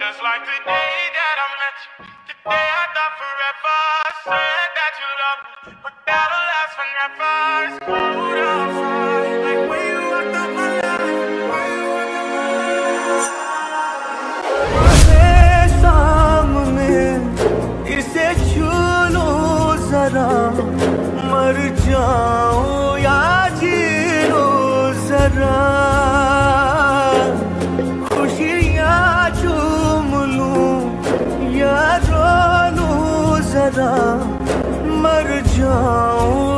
Just like the day that I met you, the day I thought forever. Said that you love me, but that'll last forever. It's cold outside, like when you walked out my life, when you walked out my life. सामने इसे छू लो जरा, मर जाऊं या जी लो जरा, या रो लूं जरा, मर जाऊं